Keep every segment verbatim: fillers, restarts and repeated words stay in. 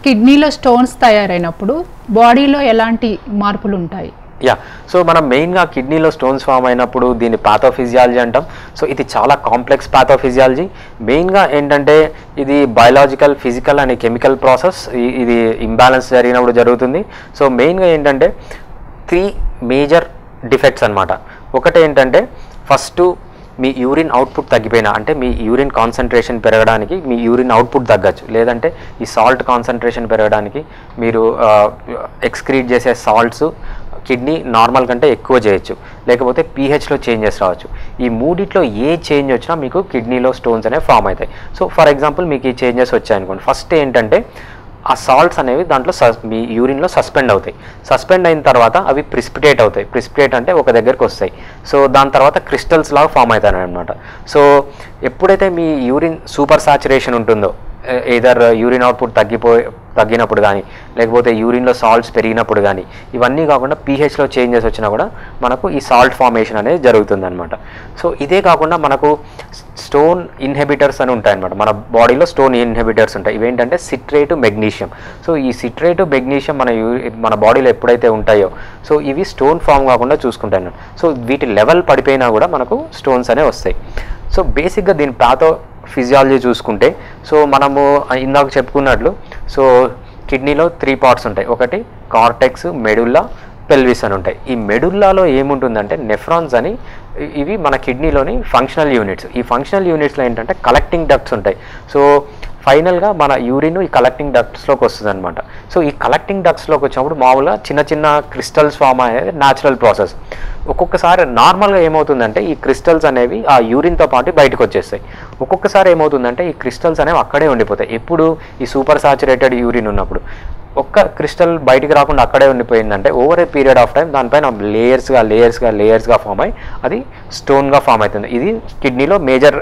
కిడ్నీలో స్టోన్స్ తయారైనప్పుడు బాడీలో ఎలాంటి మార్పులు ఉంటాయి? యా సో మనం మెయిన్గా కిడ్నీలో స్టోన్స్ ఫామ్ అయినప్పుడు దీన్ని పాథోఫిజియాలజీ అంటాం. సో ఇది చాలా కాంప్లెక్స్ పాథోఫిజియాలజీ. మెయిన్గా ఏంటంటే ఇది biological, physical and chemical process. ఇది ఇంబ్యాలెన్స్ జరిగినప్పుడు జరుగుతుంది. సో మెయిన్గా ఏంటంటే త్రీ మేజర్ డిఫెక్ట్స్ అనమాట. ఒకటి ఏంటంటే ఫస్ట్ మీ యూరిన్ అవుట్పుట్ తగ్గిపోయినా, అంటే మీ యూరిన్ కాన్సన్ట్రేషన్ పెరగడానికి మీ యూరిన్ అవుట్పుట్ తగ్గచ్చు, లేదంటే ఈ సాల్ట్ కాన్సన్ట్రేషన్ పెరగడానికి మీరు ఎక్స్క్రీట్ చేసే సాల్ట్స్ కిడ్నీ నార్మల్ కంటే ఎక్కువ చేయొచ్చు, లేకపోతే పీహెచ్లో చేంజెస్ రావచ్చు. ఈ మూడిట్లో ఏ చేంజ్ వచ్చినా మీకు కిడ్నీలో స్టోన్స్ అనేవి ఫామ్ అవుతాయి. సో ఫర్ ఎగ్జాంపుల్ మీకు ఈ చేంజెస్ వచ్చాయనుకోండి, ఫస్ట్ ఏంటంటే ఆ సాల్ట్స్ అనేవి దాంట్లో సస్ మీ యూరిన్లో సస్పెండ్ అవుతాయి. సస్పెండ్ అయిన తర్వాత అవి ప్రిసిపిటేట్ అవుతాయి. ప్రిసిపిటేట్ అంటే ఒక దగ్గరికి వస్తాయి. సో దాని తర్వాత క్రిస్టల్స్ లాగా ఫామ్ అవుతాయి అనమాట. సో ఎప్పుడైతే మీ యూరిన్ సూపర్ సాచురేషన్ ఉంటుందో, ఏదర్ యూరిన్ అవుట్పుట్ తగ్గిపోయి తగ్గినప్పుడు కానీ, లేకపోతే యూరిన్లో సాల్ట్స్ పెరిగినప్పుడు కానీ, ఇవన్నీ కాకుండా పీహెచ్లో చేంజెస్ వచ్చినా కూడా మనకు ఈ సాల్ట్ ఫార్మేషన్ అనేది జరుగుతుంది అనమాట. సో ఇదే కాకుండా మనకు స్టోన్ ఇన్హిబిటర్స్ అని ఉంటాయన్నమాట. మన బాడీలో స్టోన్ ఇన్హిబిటర్స్ ఉంటాయి. ఇవేంటంటే సిట్రేటు, మెగ్నీషియం. సో ఈ సిట్రేటు, మెగ్నీషియం మన యూ మన బాడీలో ఎప్పుడైతే ఉంటాయో, సో ఇవి స్టోన్ ఫామ్ కాకుండా చూసుకుంటాయి అన్నమాట. సో వీటి లెవెల్ పడిపోయినా కూడా మనకు స్టోన్స్ అనేవి వస్తాయి. సో బేసిక్గా దీని పాథో ఫిజియాలజీ చూసుకుంటే, సో మనము ఇందాక చెప్పుకున్నట్లు సో కిడ్నీలో త్రీ పార్ట్స్ ఉంటాయి. ఒకటి కార్టెక్స్, మెడుల్లా, పెల్విస్ అని ఉంటాయి. ఈ మెడుల్లాలో ఏముంటుందంటే నెఫ్రాన్స్ అని, ఇవి మన కిడ్నీలోని ఫంక్షనల్ యూనిట్స్. ఈ ఫంక్షనల్ యూనిట్స్లో ఏంటంటే కలెక్టింగ్ డక్ట్స్ ఉంటాయి. సో ఫైనల్గా మన యూరిన్ ఈ కలెక్టింగ్ డక్ట్స్లోకి వస్తుంది అనమాట. సో ఈ కలెక్టింగ్ డక్ట్స్లోకి వచ్చినప్పుడు మామూలుగా చిన్న చిన్న క్రిస్టల్స్ ఫామ్ అనేది న్యాచురల్ ప్రాసెస్. ఒక్కొక్కసారి నార్మల్గా ఏమవుతుందంటే ఈ క్రిస్టల్స్ అనేవి ఆ యూరిన్తో పాటు బయటకు వచ్చేస్తాయి. ఒక్కొక్కసారి ఏమవుతుందంటే ఈ క్రిస్టల్స్ అనేవి అక్కడే ఉండిపోతాయి. ఎప్పుడు ఈ సూపర్ సాచురేటెడ్ యూరిన్ ఉన్నప్పుడు ఒక్క క్రిస్టల్ బయటికి రాకుండా అక్కడే ఉండిపోయిందంటే over a period of time దానిపైన లేయర్స్గా లేయర్స్గా లేయర్స్గా ఫామ్ అయ్యి అది స్టోన్గా ఫామ్ అవుతుంది. ఇది కిడ్నీలో మేజర్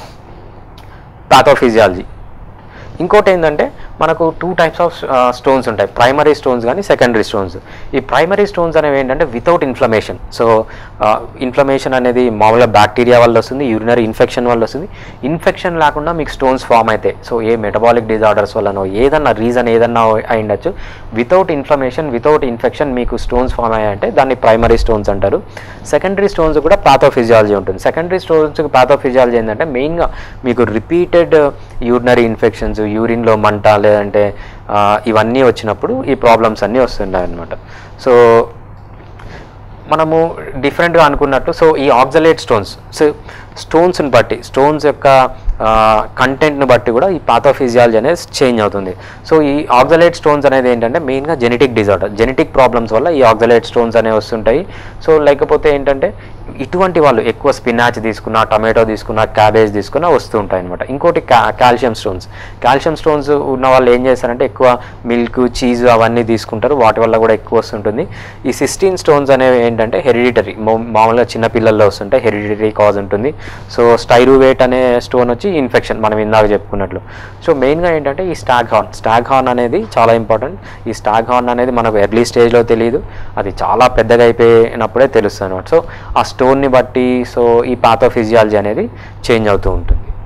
పాథోఫిజియాలజీ. ఇంకోటి ఏంటంటే మనకు టూ టైప్స్ ఆఫ్ స్టోన్స్ ఉంటాయి, ప్రైమరీ స్టోన్స్ కానీ సెకండరీ స్టోన్స్. ఈ ప్రైమరీ స్టోన్స్ అనేవి ఏంటంటే వితౌట్ ఇన్ఫ్లమేషన్. సో ఇన్ఫ్లమేషన్ అనేది మామూలుగా బ్యాక్టీరియా వల్ల వస్తుంది, యూరినరీ ఇన్ఫెక్షన్ వల్ల వస్తుంది. ఇన్ఫెక్షన్ లేకుండా మీకు స్టోన్స్ ఫామ్ అవుతాయి. సో ఏ మెటబాలిక్ డిజార్డర్స్ వల్లనో ఏదన్నా రీజన్ ఏదన్నా అయి ఉండొచ్చు, వితౌట్ ఇన్ఫ్లమేషన్, వితౌట్ ఇన్ఫెక్షన్ మీకు స్టోన్స్ ఫామ్ అయ్యాయంటే దాన్ని ప్రైమరీ స్టోన్స్ అంటారు. సెకండరీ స్టోన్స్ కూడా పాథోఫిజియాలజీ ఉంటుంది. సెకండరీ స్టోన్స్కి పాథోఫిజియాలజీ ఏంటంటే మెయిన్గా మీకు రిపీటెడ్ యూరినరీ ఇన్ఫెక్షన్స్, యూరిన్లో మంట, లేదంటే ఇవన్నీ వచ్చినప్పుడు ఈ ప్రాబ్లమ్స్ అన్నీ వస్తుంటాయి అన్నమాట. సో మనము డిఫరెంట్గా అనుకున్నట్టు సో ఈ ఆక్సలేట్ స్టోన్స్, సో స్టోన్స్ని బట్టి, స్టోన్స్ యొక్క కంటెంట్ని బట్టి కూడా ఈ పాథోఫిజియాలజీ అనేది చేంజ్ అవుతుంది. సో ఈ ఆక్సలేట్ స్టోన్స్ అనేది ఏంటంటే మెయిన్గా జెనెటిక్ డిజార్డర్, జెనెటిక్ ప్రాబ్లమ్స్ వల్ల ఈ ఆక్సలేట్ స్టోన్స్ అనేవి వస్తుంటాయి. సో లేకపోతే ఏంటంటే ఇటువంటి వాళ్ళు ఎక్కువ స్పినాచ్ తీసుకున్నా, టమాటో తీసుకున్నా, క్యాబేజ్ తీసుకున్నా వస్తూ ఉంటాయి అనమాట. ఇంకోటి కా కాల్షియం స్టోన్స్. కాల్షియం స్టోన్స్ ఉన్న వాళ్ళు ఏం చేస్తారంటే ఎక్కువ మిల్క్, చీజ్ అవన్నీ తీసుకుంటారు, వాటి వల్ల కూడా ఎక్కువ వస్తుంటుంది. ఈ సిస్టీన్ స్టోన్స్ అనేవి ఏంటంటే హెరిడిటరీ, మామూలుగా చిన్నపిల్లల్లో వస్తుంటాయి, హెరిడిటరీ కాజ్ ఉంటుంది. సో స్టైరువేట్ అనే స్టోన్ వచ్చి ఇన్ఫెక్షన్, మనం ఇందాక చెప్పుకున్నట్లు. సో మెయిన్గా ఏంటంటే ఈ స్టాగ్ హార్న్, స్టాగ్ హార్న్ అనేది చాలా ఇంపార్టెంట్. ఈ స్టాగ్ హార్న్ అనేది మనకు ఎర్లీ స్టేజ్లో తెలియదు, అది చాలా పెద్దగా అయిపోయినప్పుడే తెలుస్తుంది అనమాట. సో ఆ స్టోన్ని బట్టి సో ఈ పాథోఫిజియాలజీ అనేది చేంజ్ అవుతూ ఉంటుంది.